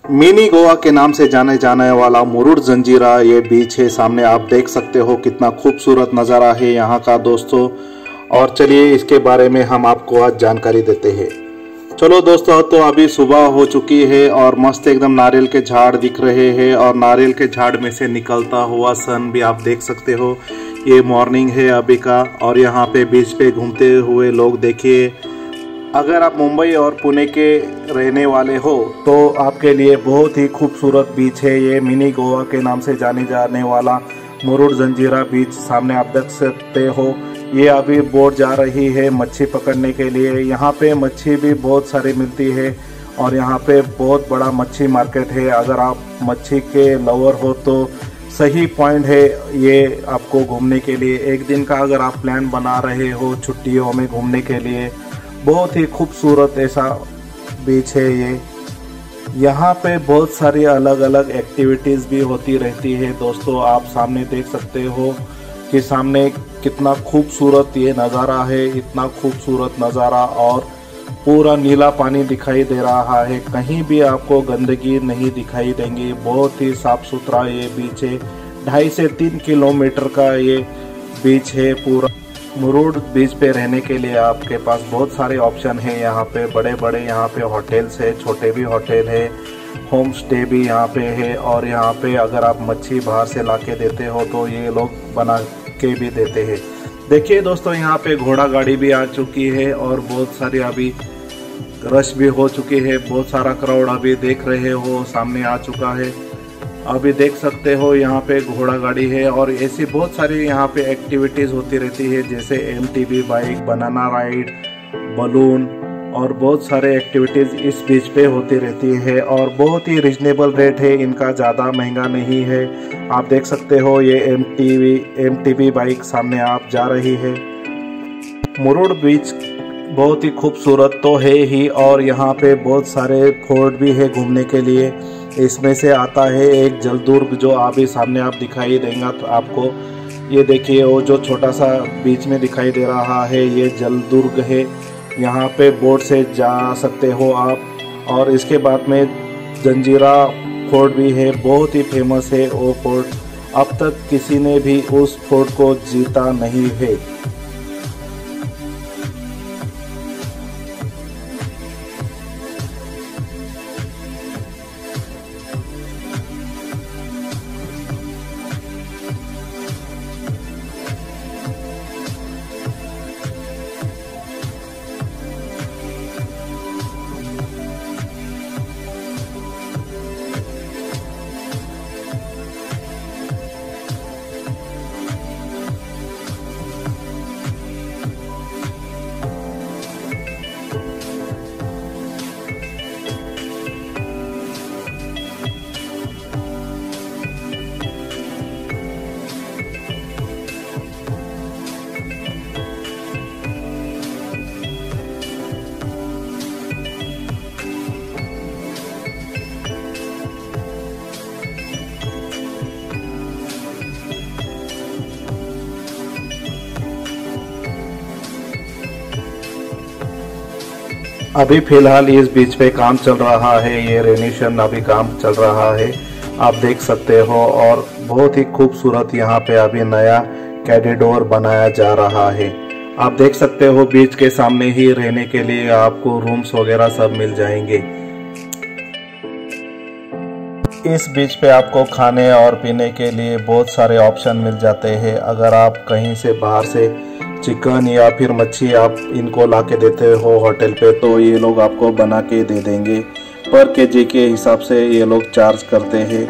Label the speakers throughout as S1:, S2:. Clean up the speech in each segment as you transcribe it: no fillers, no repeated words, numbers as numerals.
S1: Mini Goa के नाम से जाने जाने वाला मुरुड जंजीरा ये बीच है। सामने आप देख सकते हो कितना खूबसूरत नज़ारा है यहाँ का दोस्तों। और चलिए इसके बारे में हम आपको आज जानकारी देते हैं। चलो दोस्तों, तो अभी सुबह हो चुकी है और मस्त एकदम नारियल के झाड़ दिख रहे हैं और नारियल के झाड़ में से निकलता हुआ सन भी आप देख सकते हो। ये मॉर्निंग है अभी का और यहाँ पे बीच पे घूमते हुए लोग देखिए। अगर आप मुंबई और पुणे के रहने वाले हो तो आपके लिए बहुत ही खूबसूरत बीच है ये। मिनी गोवा के नाम से जाने जाने वाला मुरुड जंजीरा बीच सामने आप देख सकते हो। ये अभी बोट जा रही है मच्छी पकड़ने के लिए। यहाँ पे मच्छी भी बहुत सारी मिलती है और यहाँ पे बहुत बड़ा मच्छी मार्केट है। अगर आप मच्छी के लवर हो तो सही पॉइंट है ये आपको घूमने के लिए। एक दिन का अगर आप प्लान बना रहे हो छुट्टियों में घूमने के लिए, बहुत ही खूबसूरत ऐसा बीच है ये। यहाँ पे बहुत सारी अलग अलग एक्टिविटीज़ भी होती रहती है दोस्तों। आप सामने देख सकते हो कि सामने कितना खूबसूरत ये नज़ारा है, इतना खूबसूरत नज़ारा और पूरा नीला पानी दिखाई दे रहा है। कहीं भी आपको गंदगी नहीं दिखाई देंगी। बहुत ही साफ सुथरा ये बीच है। 2.5 से 3 किलोमीटर का ये बीच है पूरा। मुरुड बीच पे रहने के लिए आपके पास बहुत सारे ऑप्शन हैं। यहाँ पे बड़े बड़े यहाँ पे होटल्स है, छोटे भी होटल है, होम स्टे भी यहाँ पे है। और यहाँ पे अगर आप मच्छी बाहर से लाके देते हो तो ये लोग बना के भी देते हैं। देखिए दोस्तों, यहाँ पे घोड़ा गाड़ी भी आ चुकी है और बहुत सारी अभी रश भी हो चुकी है। बहुत सारा क्राउड अभी देख रहे हो सामने आ चुका है। अभी देख सकते हो यहाँ पे घोड़ा गाड़ी है और ऐसी बहुत सारी यहाँ पे एक्टिविटीज़ होती रहती है, जैसे MTB bike, banana ride, balloon और बहुत सारे एक्टिविटीज़ इस बीच पे होती रहती है। और बहुत ही रिजनेबल रेट है इनका, ज़्यादा महंगा नहीं है। आप देख सकते हो ये MTB बाइक सामने आप जा रही है। मुरुड बीच बहुत ही खूबसूरत तो है ही और यहाँ पे बहुत सारे फोर्ट भी है घूमने के लिए। इसमें से आता है एक जलदुर्ग जो अभी सामने आप दिखाई देगा तो आपको। ये देखिए वो जो छोटा सा बीच में दिखाई दे रहा है ये जलदुर्ग है। यहाँ पे बोट से जा सकते हो आप। और इसके बाद में जंजीरा फोर्ट भी है, बहुत ही फेमस है वो फोर्ट। अब तक किसी ने भी उस फोर्ट को जीता नहीं है। अभी फिलहाल इस बीच पे काम चल रहा है, ये रेनिशन अभी काम चल रहा है, आप देख सकते हो। और बहुत ही खूबसूरत यहाँ पे अभी नया कैरिडोर बनाया जा रहा है। आप देख सकते हो बीच के सामने ही रहने के लिए आपको रूम्स वगैरह सब मिल जाएंगे। इस बीच पे आपको खाने और पीने के लिए बहुत सारे ऑप्शन मिल जाते हैं। अगर आप कहीं से बाहर से चिकन या फिर मच्छी आप इनको ला के देते हो होटल पे तो ये लोग आपको बना के दे देंगे। पर केजी के हिसाब से ये लोग चार्ज करते हैं।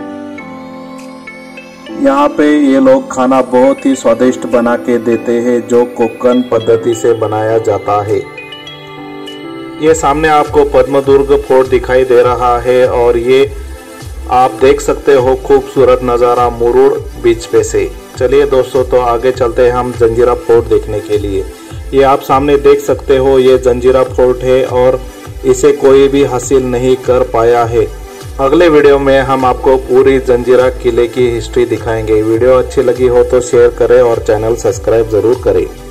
S1: यहाँ पे ये लोग खाना बहुत ही स्वादिष्ट बना के देते हैं जो कोकन पद्धति से बनाया जाता है। ये सामने आपको पद्मदुर्ग फोर्ट दिखाई दे रहा है और ये आप देख सकते हो खूबसूरत नज़ारा मुरुड बीच पे से। चलिए दोस्तों, तो आगे चलते हैं हम जंजीरा फोर्ट देखने के लिए। ये आप सामने देख सकते हो ये जंजीरा फोर्ट है और इसे कोई भी हासिल नहीं कर पाया है। अगले वीडियो में हम आपको पूरी जंजीरा किले की हिस्ट्री दिखाएंगे। वीडियो अच्छी लगी हो तो शेयर करें और चैनल सब्सक्राइब ज़रूर करें।